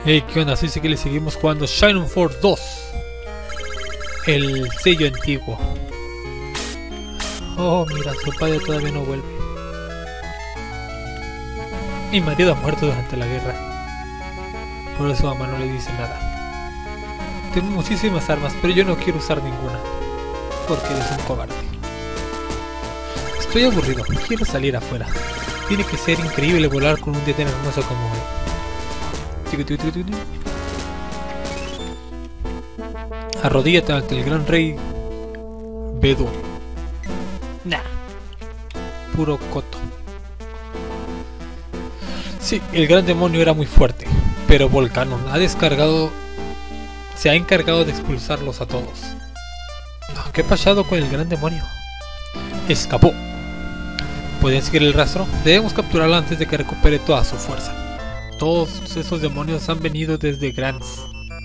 Hey, ¿qué onda? Así que le seguimos jugando Shining Force 2. El sello antiguo. Oh, mira, su padre todavía no vuelve. Mi marido ha muerto durante la guerra. Por eso mamá no le dice nada. Tengo muchísimas armas, pero yo no quiero usar ninguna. Porque eres un cobarde. Estoy aburrido, quiero salir afuera. Tiene que ser increíble volar con un día tan hermoso como hoy. Arrodíllate ante el gran rey Bedu. Nah, puro coto. Sí, el gran demonio era muy fuerte, pero Volcanon se ha encargado de expulsarlos a todos. ¿Qué ha pasado con el gran demonio? Escapó. ¿Pueden seguir el rastro? Debemos capturarlo antes de que recupere toda su fuerza. Todos esos demonios han venido desde Grants.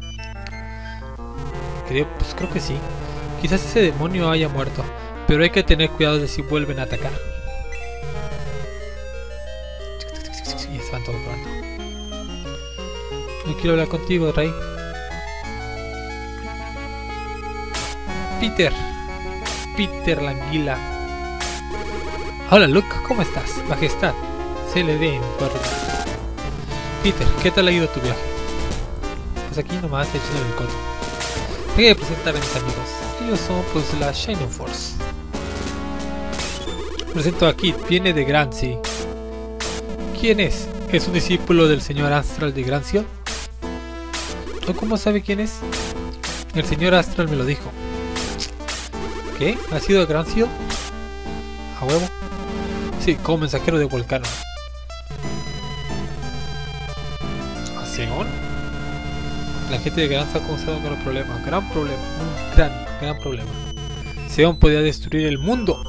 Creo que sí. Quizás ese demonio haya muerto, pero hay que tener cuidado de si vuelven a atacar. Y se van todos volando. No quiero hablar contigo, Rey. Peter la anguila. Hola Luke, ¿cómo estás? Majestad, se le ve en forma. Peter, ¿qué tal ha ido tu viaje? Pues aquí nomás echando el coto. Voy a presentar a mis amigos. Ellos son pues la Shining Force. Presento a Kit, viene de Grancy. ¿Quién es? ¿Es un discípulo del señor Astral de Grancio? ¿O cómo sabe quién es? El señor Astral me lo dijo. ¿Qué? ¿Ha sido Grancio? ¿A huevo? Sí, como mensajero de Volcanon. ¿A Zeon? La gente de Grants ha causado un gran problema. Un gran problema. Zeon podía destruir el mundo.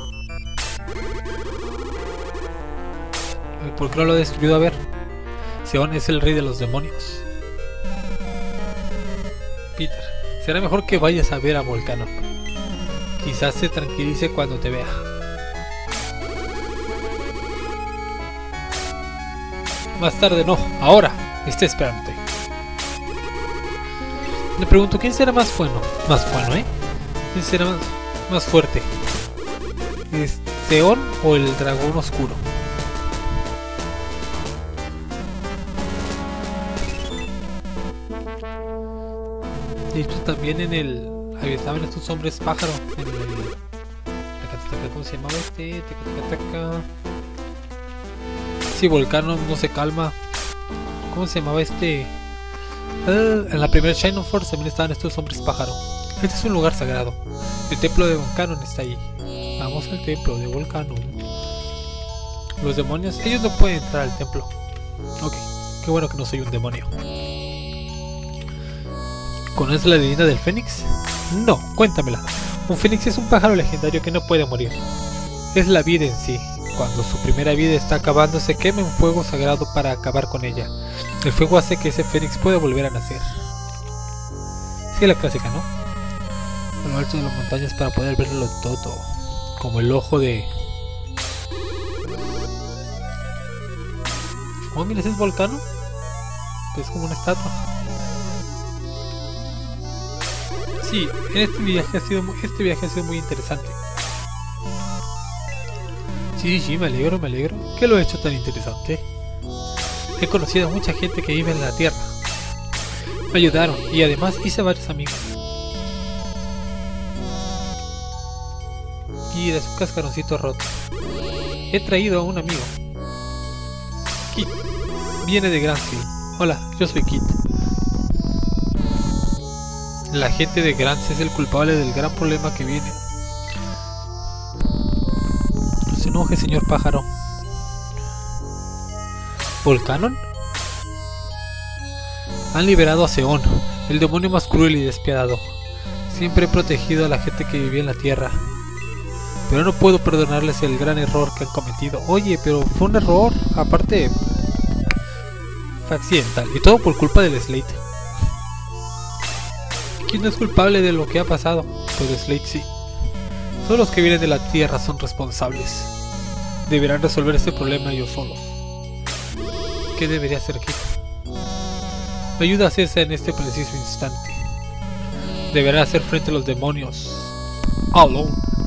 ¿Y por qué no lo ha destruido? A ver. Zeon es el rey de los demonios. Peter, será mejor que vayas a ver a Volcanon. Quizás se tranquilice cuando te vea. Más tarde no, ahora. Está esperándote. Le pregunto, ¿quién será más bueno? ¿Quién será más fuerte? ¿Es Zeon o el dragón oscuro? De hecho, también en el... Ahí estaban estos hombres pájaro. En el... ¿Cómo se llamaba este? Sí, Volcanon no se calma. ¿Cómo se llamaba este? En la primera Shining Force también estaban estos hombres pájaro. Este es un lugar sagrado. El templo de Volcanon está ahí. Vamos al templo de Volcanon. Los demonios, ellos no pueden entrar al templo. Ok, qué bueno que no soy un demonio. ¿Conoces la leyenda del Fénix? No, cuéntamela. Un fénix es un pájaro legendario que no puede morir. Es la vida en sí. Cuando su primera vida está acabando, se quema en fuego sagrado para acabar con ella. El fuego hace que ese fénix pueda volver a nacer. Sí, la clásica, ¿no? A lo alto de las montañas para poder verlo todo. Como el ojo de... Oh, mira, ese es Volcano. Es como una estatua. Sí, este viaje ha sido muy interesante. Sí, me alegro. ¿Qué lo he hecho tan interesante? He conocido a mucha gente que vive en la Tierra. Me ayudaron y además hice varios amigos. Y de su cascaroncito roto. He traído a un amigo. Kit. Viene de Grancy. Hola, yo soy Kit. La gente de Grants es el culpable del gran problema que viene. No se enoje, señor pájaro. ¿Volcanon? Han liberado a Zeon, el demonio más cruel y despiadado. Siempre he protegido a la gente que vivía en la tierra. Pero no puedo perdonarles el gran error que han cometido. Oye, pero fue un error. Aparte, fue accidental. Y todo por culpa del Slate. ¿Quién no es culpable de lo que ha pasado? Pues Slate sí. Todos los que vienen de la tierra son responsables. Deberán resolver este problema ellos solos. ¿Qué debería hacer Kit? Me ayuda a hacerse en este preciso instante. Deberá hacer frente a los demonios. Alone.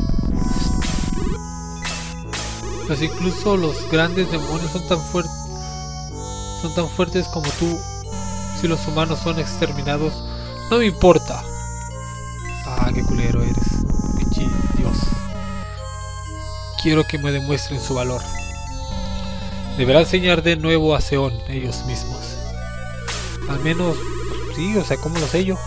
Pues incluso los grandes demonios son tan fuertes como tú. Si los humanos son exterminados, no me importa. Ah, qué culero eres. Pinche Dios. Quiero que me demuestren su valor. Deberá enseñar de nuevo a Seon ellos mismos. Al menos, sí, o sea, ¿cómo lo sé yo?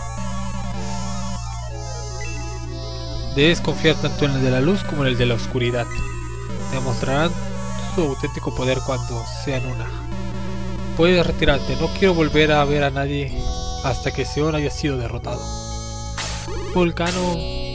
Debes confiar tanto en el de la luz como en el de la oscuridad. Demostrarán su auténtico poder cuando sean una. Puedes retirarte, no quiero volver a ver a nadie hasta que Seon haya sido derrotado. Vulcano.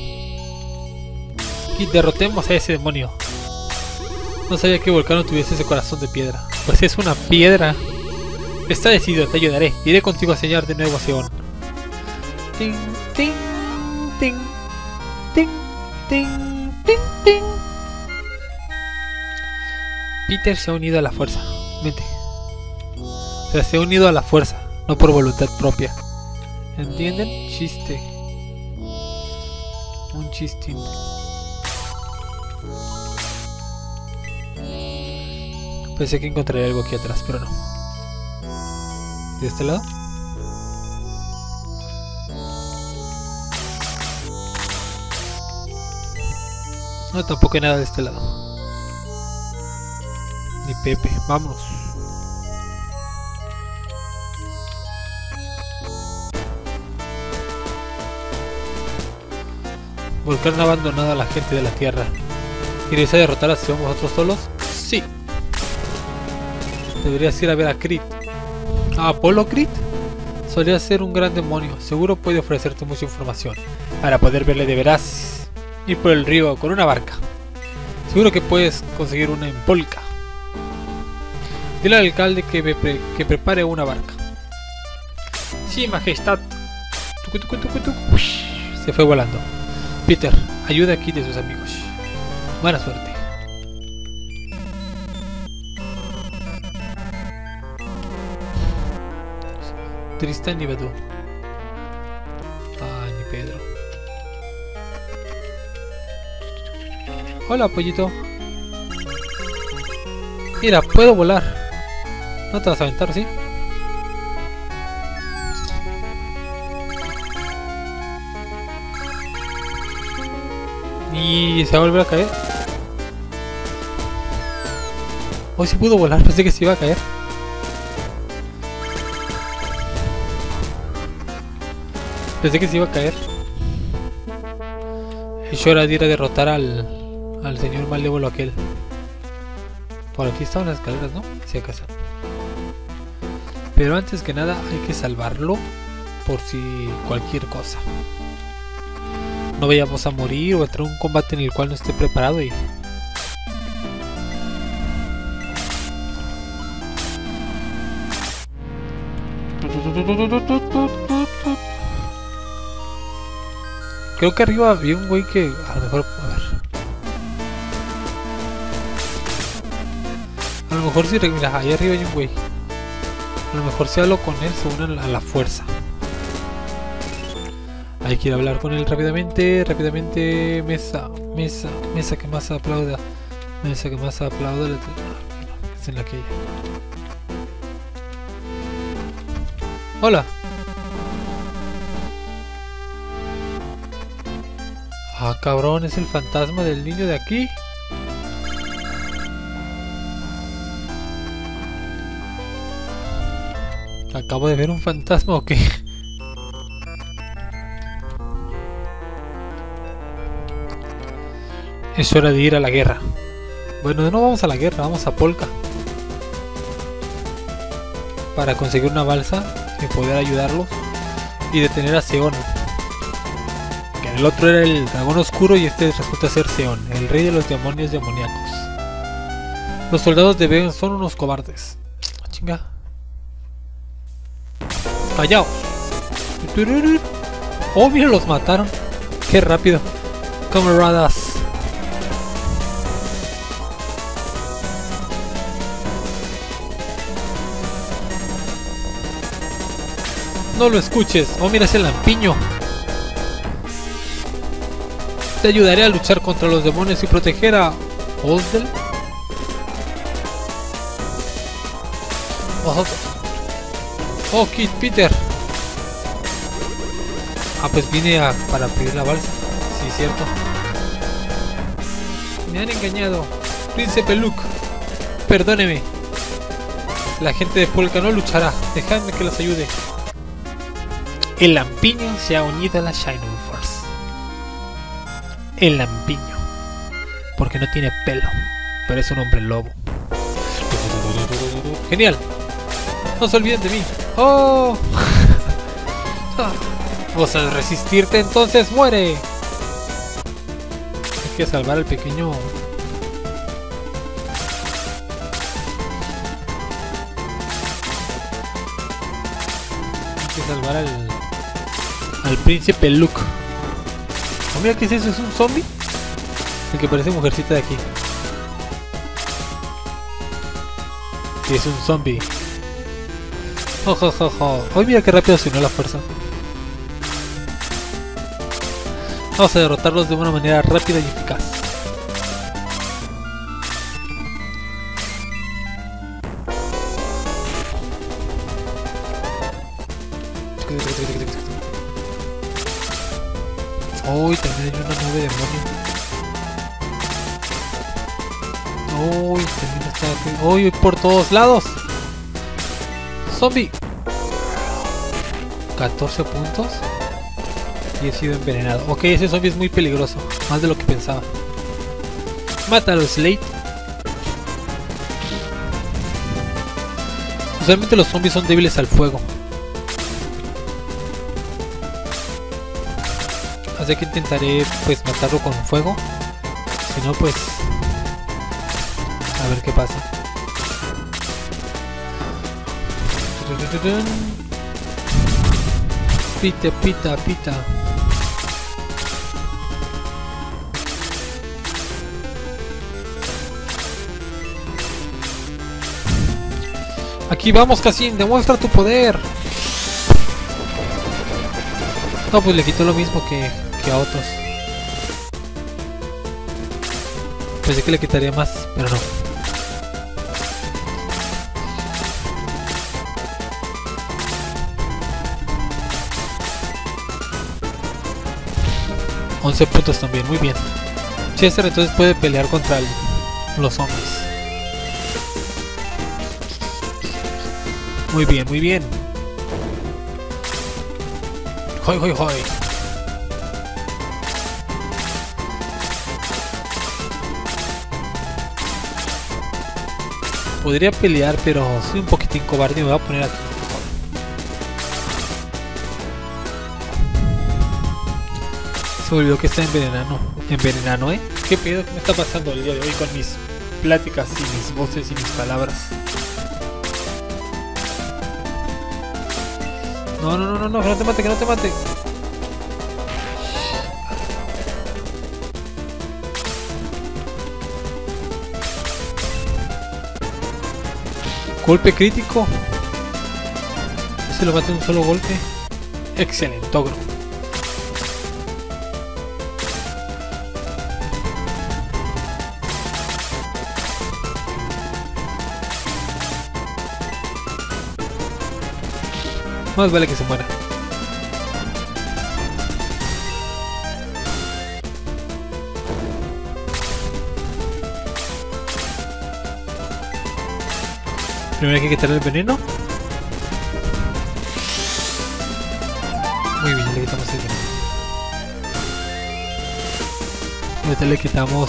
Y derrotemos a ese demonio. No sabía que Vulcano tuviese ese corazón de piedra. Pues es una piedra. Está decidido, te ayudaré. Iré contigo a enseñar de nuevo a Seon. Ting, ting, ting, ting, ting, ting, ting. Peter se ha unido a la fuerza. Vente. O sea, se ha unido a la fuerza, no por voluntad propia. ¿Entienden? Chiste. Un chistín. Pensé que encontraría algo aquí atrás, pero no. ¿De este lado? No, tampoco hay nada de este lado. Ni Pepe, vámonos. Volcán ha abandonado a la gente de la Tierra. ¿Quieres derrotar a Seon vosotros solos? Sí. Deberías ir a ver a Crit. ¿A Apolo Crit? Solía ser un gran demonio. Seguro puede ofrecerte mucha información. Para poder verle deberás ir por el río con una barca. Seguro que puedes conseguir una en Polka. Dile al alcalde que prepare una barca. Sí, majestad. Se fue volando. Peter, ayuda aquí de sus amigos. Buena suerte. Tristan y Bedú. Ah, ni Pedro. Hola, pollito. Mira, puedo volar. ¿No te vas a aventar, sí? Y se va a volver a caer. Hoy sí pudo volar, pensé que se iba a caer. Pensé que se iba a caer. Es hora de ir a derrotar al señor malévolo aquel. Por aquí estaban las escaleras, ¿no? Si acaso. Pero antes que nada hay que salvarlo. Por si cualquier cosa. No vayamos a morir o entrar en un combate en el cual no esté preparado y... Creo que arriba había un güey que... A lo mejor... A ver... A lo mejor si... Mira, ahí arriba hay un güey. A lo mejor si hablo con él se unen a la fuerza. Hay que ir a hablar con él rápidamente. Rápidamente... Mesa que más aplauda. Mesa que más aplauda. Es en la que... Hola. Ah, cabrón, es el fantasma del niño de aquí. ¿Acabo de ver un fantasma o qué? Es hora de ir a la guerra. Bueno, no vamos a la guerra, vamos a Polka. Para conseguir una balsa y poder ayudarlos y detener a Seon. Que el otro era el dragón oscuro y este resulta ser Seon, el rey de los demonios demoníacos. Los soldados de Ben son unos cobardes. Chinga. Callaos. Oh, mira, los mataron. Qué rápido. Camaradas. No lo escuches. Oh, mira ese lampiño. Te ayudaré a luchar contra los demonios y proteger a Oldel. Vosotros. Oh, Kid Peter. Ah, pues vine para pedir la balsa. Sí, cierto. Me han engañado. Príncipe Luke. Perdóneme. La gente de Polka no luchará. Dejadme que los ayude. El lampiño se ha unido a la Shining Force. El lampiño. Porque no tiene pelo. Pero es un hombre lobo. Genial. No se olviden de mí. ¡Oh! ¿Vas a resistirte? Entonces muere. Hay que salvar al pequeño. Hay que salvar al príncipe Luke. Oh, mira, ¿qué es eso? ¿Es un zombie? El que parece mujercita de aquí. Sí, es un zombie. Ay, mira qué rápido se unió la fuerza. Vamos a derrotarlos de una manera rápida y eficaz. Uy, también hay una nube de demonio. Uy, también está aquí. Uy, por todos lados. Zombie. 14 puntos. Y he sido envenenado. Ok, ese zombie es muy peligroso. Más de lo que pensaba. Mátalo, Slate. Usualmente los zombies son débiles al fuego. Así que intentaré pues matarlo con fuego. Si no, pues a ver qué pasa. Pita, pita, pita. Aquí vamos, Cassin, demuestra tu poder. No, pues le quitó lo mismo que a otros. Pensé que le quitaría más, pero no. $11 puntos también, muy bien. Chester entonces puede pelear contra los zombies. Muy bien, muy bien. ¡Hoy, hoy, hoy! Podría pelear, pero soy un poquitín cobarde y me voy a poner aquí. Se me olvidó que está envenenando. Envenenando, ¿eh? ¿Qué pedo? ¿Qué me está pasando el día de hoy con mis pláticas y mis voces y mis palabras? No, no, no, no, no, que no te mate, que no te mate. Golpe crítico. Se lo mate un solo golpe. Excelente, ogro. Más vale que se muera. Primero hay que quitarle el veneno. Muy bien, le quitamos el veneno. Ahorita le quitamos...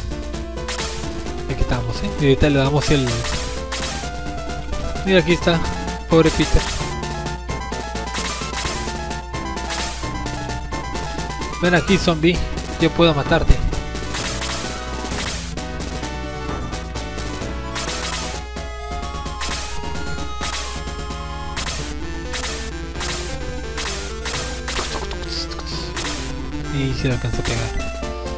Y ahorita le damos el... Mira, aquí está. Pobre Peter. Ven aquí, zombie. Yo puedo matarte. Y se le alcanza a pegar.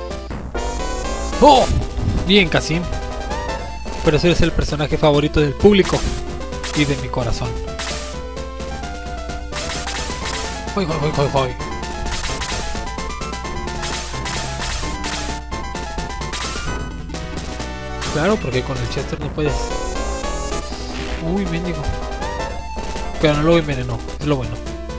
¡Oh! Bien, Cassim. Pero ese es el personaje favorito del público y de mi corazón. ¡Joy, joy, joy, joy, joy! Claro, porque con el Chester no puedes. Uy, mendigo. Pero no lo envenenó, es lo bueno.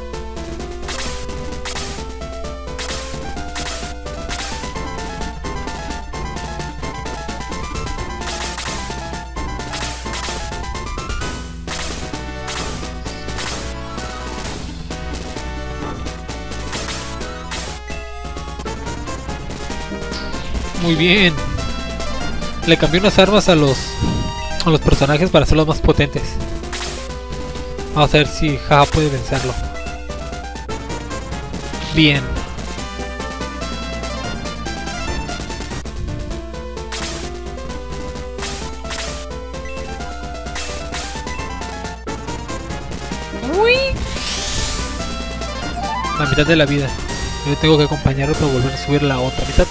Muy bien. Le cambié unas armas a los personajes para hacerlos más potentes. Vamos a ver si Jaja puede vencerlo. Bien. Uy. La mitad de la vida. Yo tengo que acompañarlo para volver a subir la otra mitad.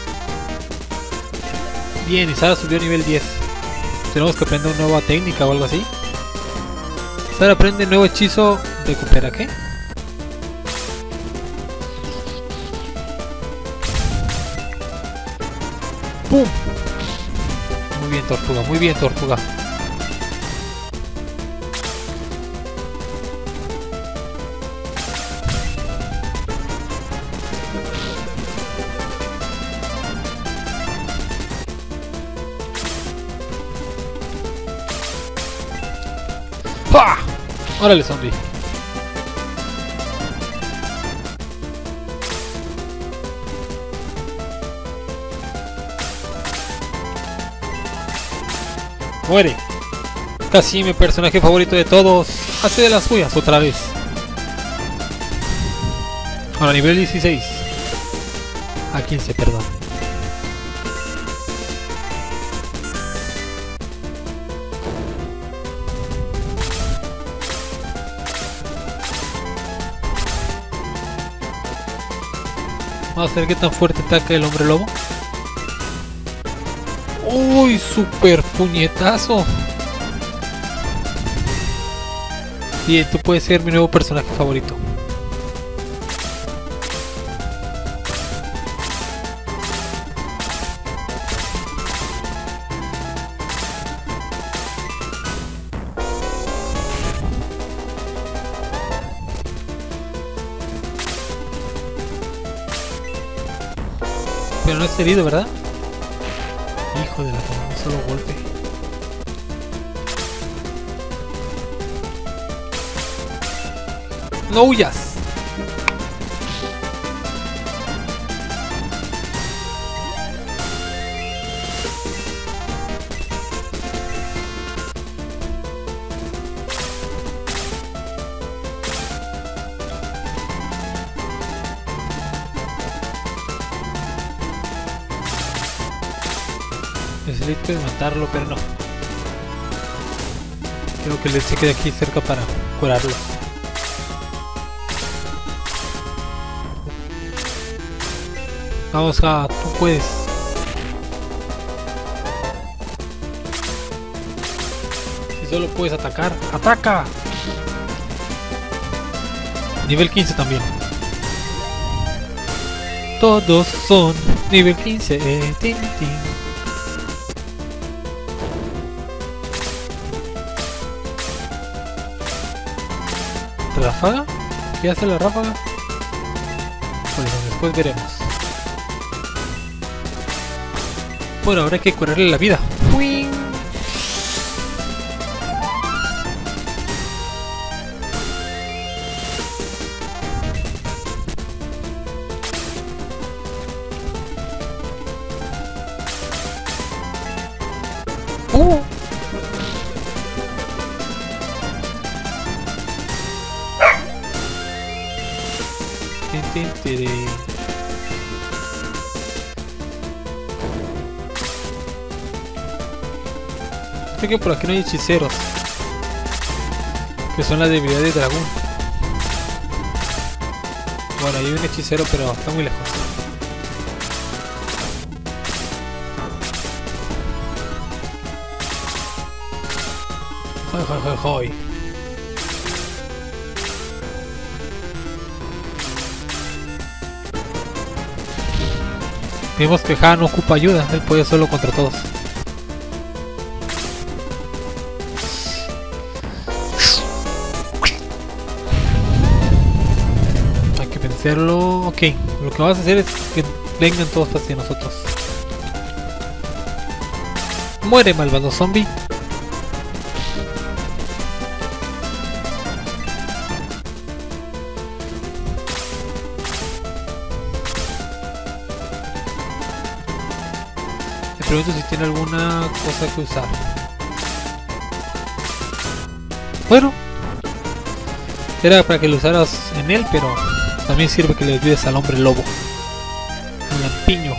Bien, y Sara subió a nivel 10. Tenemos que aprender una nueva técnica o algo así. Sara aprende nuevo hechizo. ¿Recupera qué? ¡Pum! Muy bien, Tortuga, muy bien, Tortuga. ¡Pah! ¡Órale, zombie! ¡Muere! Casi mi personaje favorito de todos. Hace de las suyas otra vez. Ahora nivel 16. A 15, perdón. Vamos a ver qué tan fuerte ataca el hombre lobo. ¡Uy! ¡Super puñetazo! Bien, tú puedes ser mi nuevo personaje favorito. Pero no es herido, ¿verdad? Hijo de la toma, un solo golpe. ¡No huyas! Necesito matarlo, pero no. Creo que se quede aquí cerca para curarlo. Vamos, Ja, tú puedes. Si solo puedes atacar, ¡ataca! Nivel 15 también. Todos son nivel 15. Tin, tin. ¿Ráfaga? ¿Qué hace la ráfaga? Pues después veremos. Por ahora hay que curarle la vida. ¡Uing! Creo que por aquí no hay hechiceros, que son las debilidades de dragón. Bueno, hay un hechicero, pero está muy lejos. Joy, joy, joy, joy. Vemos que Ha no ocupa ayuda, él puede solo contra todos. Hay que vencerlo. Ok, lo que vamos a hacer es que vengan todos hacia nosotros. Muere, malvado zombie. Me pregunto si tiene alguna cosa que usar. Bueno, era para que lo usaras en él, pero también sirve que le ayudes al hombre lobo, al lampiño.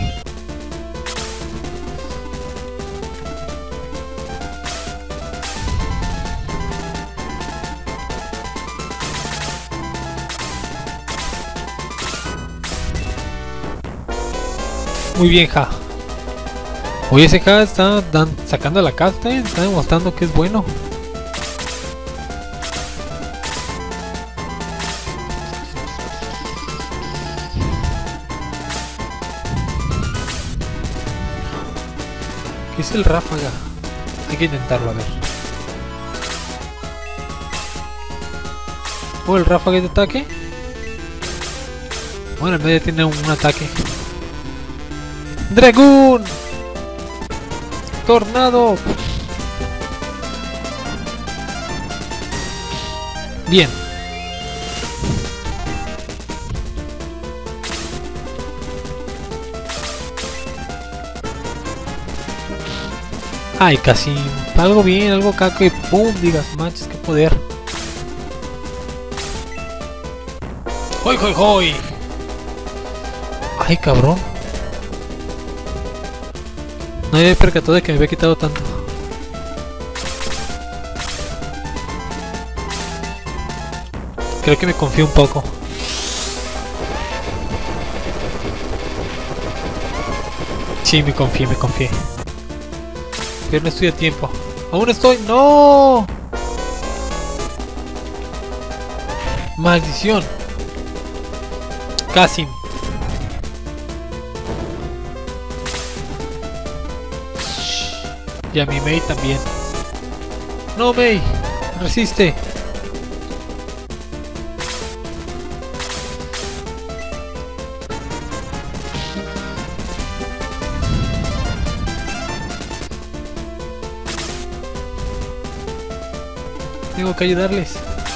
Muy bien, Ha. Oye, ese Ha está sacando la casta, está demostrando que es bueno. ¿Qué es el ráfaga? Hay que intentarlo, a ver. ¿O el ráfaga de ataque? Bueno, en medio tiene un ataque. ¡Dragón! ¡Tornado! Bien. Ay, casi. Algo bien, algo acá que pum, digas, manches, qué poder. ¡Hoy, hoy, hoy! Ay, cabrón. No había percatado de que me había quitado tanto. Creo que me confío un poco. Sí, me confié. Pero no estoy a tiempo. ¡Aún estoy! ¡No! ¡Maldición! Casi. Y a mi Mei también. ¡No, Mei! ¡Resiste! Tengo que ayudarles.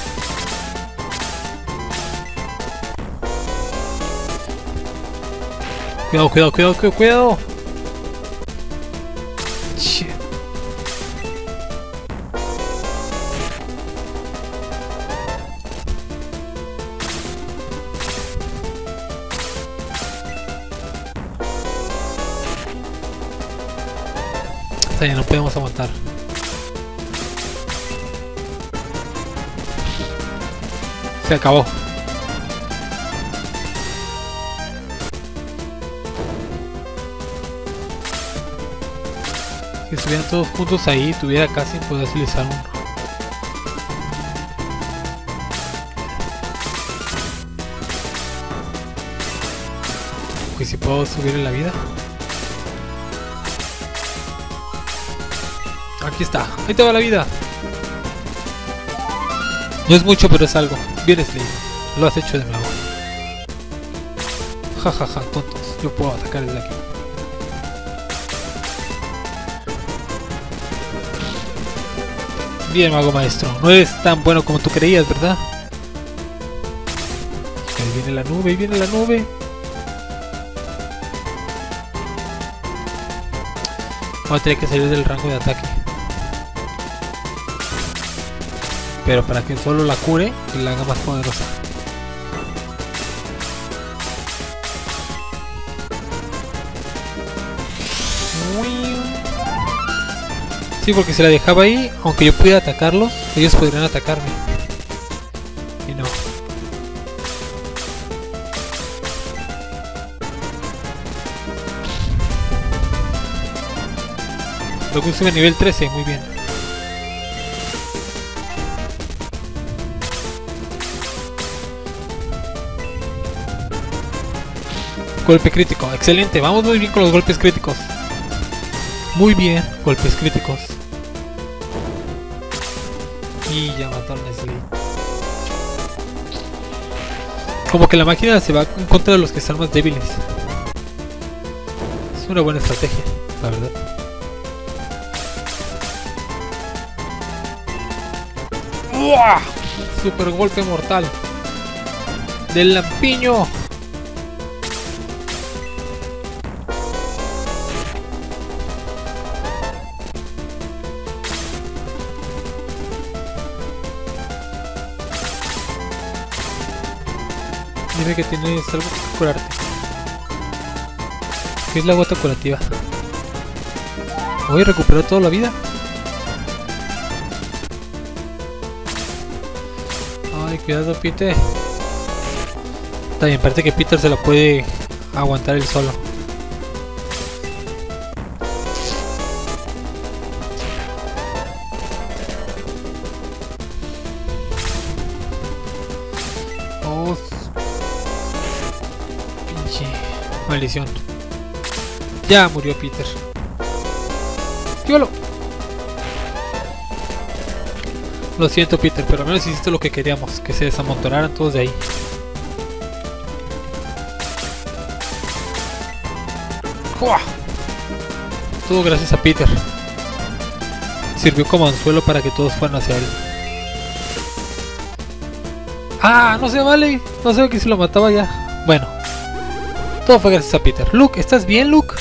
Cuidado. Shit. Está bien, no podemos aguantar. Se acabó. Si estuvieran todos juntos ahí, tuviera casi poder utilizar uno. Pues si puedo subir en la vida. Aquí está, ahí te va la vida. No es mucho, pero es algo. Bien, Slade, lo has hecho de nuevo. Jajaja, tontos, yo puedo atacar desde aquí. Bien, mago maestro, no eres tan bueno como tú creías, ¿verdad? Ahí viene la nube, Voy a tener que salir del rango de ataque. Pero para que solo la cure y la haga más poderosa. Sí, porque si la dejaba ahí, aunque yo pudiera atacarlos, ellos podrían atacarme. Y no. Luego sube a nivel 13, muy bien. Golpe crítico, excelente, vamos muy bien con los golpes críticos. Muy bien, golpes críticos. Y ya mató a Nestle. Como que la máquina se va en contra de los que están más débiles. Es una buena estrategia, la verdad. ¡Uah! Super golpe mortal del lampiño. Dime que tienes algo que curarte. ¿Qué es la gota curativa? ¿Voy a recuperar toda la vida? Ay, cuidado, Peter. También parece que Peter se la puede aguantar él solo. Oh, pinche maldición. Ya murió Peter. ¡Esquívalo! Lo siento, Peter, pero al menos hiciste lo que queríamos, que se desamontonaran todos de ahí. ¡Uah! Todo gracias a Peter. Sirvió como anzuelo para que todos fueran hacia él. ¡Ah! No se vale. No sé que si lo mataba ya. Bueno. Todo fue gracias a Peter. Luke, ¿estás bien, Luke?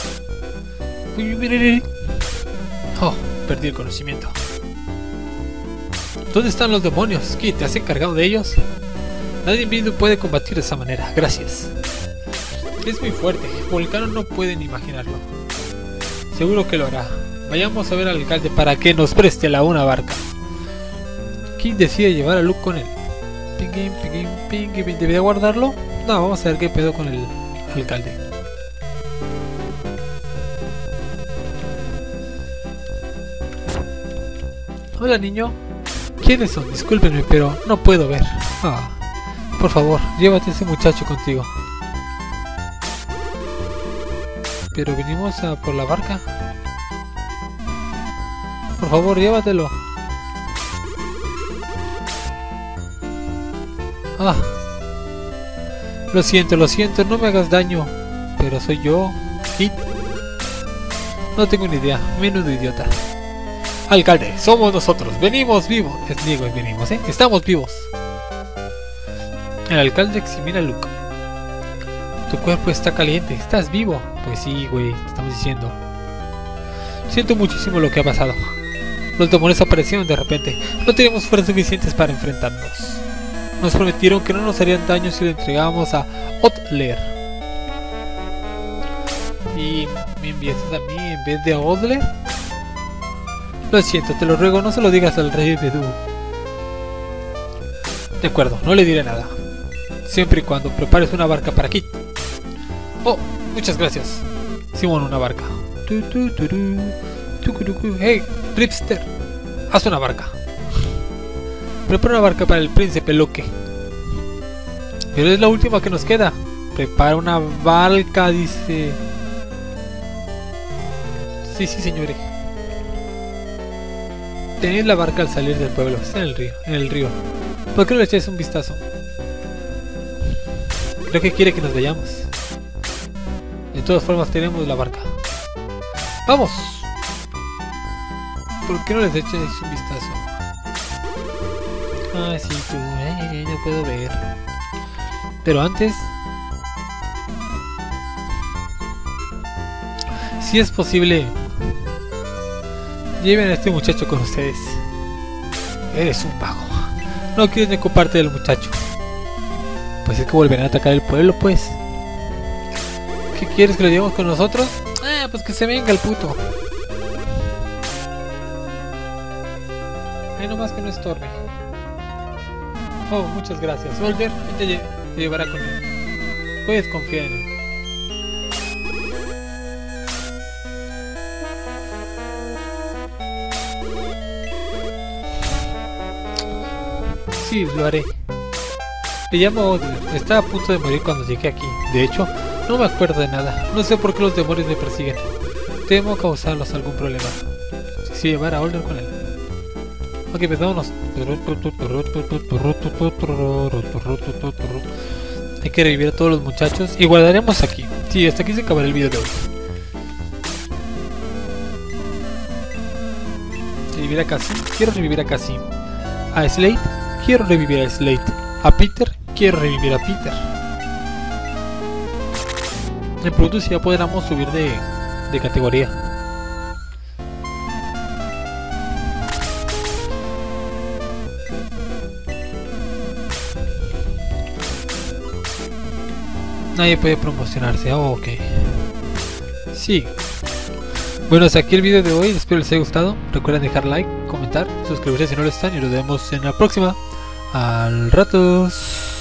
Oh, perdí el conocimiento. ¿Dónde están los demonios? ¿Qué? ¿Te has encargado de ellos? Nadie vivo puede combatir de esa manera. Gracias. Es muy fuerte. Volcano no pueden imaginarlo. Seguro que lo hará. Vayamos a ver al alcalde para que nos preste una barca. Kid decide llevar a Luke con él. ¿Debería guardarlo? No, vamos a ver qué pedo con el alcalde. Hola, niño. ¿Quiénes son? Discúlpenme, pero no puedo ver. Ah, por favor, llévate a ese muchacho contigo. Pero venimos a por la barca. Por favor, llévatelo. Ah. Lo siento, no me hagas daño. Pero soy yo, Kid. No tengo ni idea, menudo idiota. Alcalde, somos nosotros, venimos vivos. Digo, venimos, estamos vivos. El alcalde examina a Luke. Tu cuerpo está caliente, ¿estás vivo? Pues sí, güey, te estamos diciendo. Siento muchísimo lo que ha pasado. Los demonios aparecieron de repente. No teníamos fuerzas suficientes para enfrentarnos. Nos prometieron que no nos harían daño si lo entregábamos a Odler. ¿Y me envías a mí en vez de a Odler? Lo siento, te lo ruego, no se lo digas al rey Bedú. De acuerdo, no le diré nada. Siempre y cuando prepares una barca para Kid. Oh, muchas gracias. Simón, una barca. Hey, Ripster, haz una barca. Prepara una barca para el príncipe Loque. Pero es la última que nos queda. Prepara una barca, dice. Sí, señores. Tenéis la barca al salir del pueblo. Está en el río. ¿Por qué no le echáis un vistazo? Creo que quiere que nos vayamos. De todas formas tenemos la barca. ¡Vamos! ¿Por qué no les echáis un vistazo? Ah, sí, tú. No puedo ver. Pero antes... si es posible... lleven a este muchacho con ustedes. Eres un vago. No quieres ni ocuparte del muchacho. Pues es que volverán a atacar el pueblo, pues. ¿Qué quieres, que lo llevemos con nosotros? Ah, pues que se venga el puto. Ahí nomás que no estorbe. Oh, muchas gracias. Older te llevará con él. Puedes confiar en él. Sí, lo haré. Me llamo Odler. Estaba a punto de morir cuando llegué aquí. De hecho, No me acuerdo de nada. No sé por qué los demonios me persiguen. Temo causarlos algún problema. Si llevar a Older con él. Ok, pues vámonos. Hay que revivir a todos los muchachos. Y guardaremos aquí. Sí, hasta aquí se acabará el video de hoy. Revivir a Cassie. Quiero revivir a Cassie. A Slade. Quiero revivir a Slade. A Peter. Quiero revivir a Peter. Me pregunto si ya podríamos subir de categoría. Nadie puede promocionarse. Oh, ok. Sí. Bueno, hasta aquí el video de hoy. Espero les haya gustado. Recuerden dejar like, comentar, suscribirse si no lo están. Y nos vemos en la próxima. Al ratos.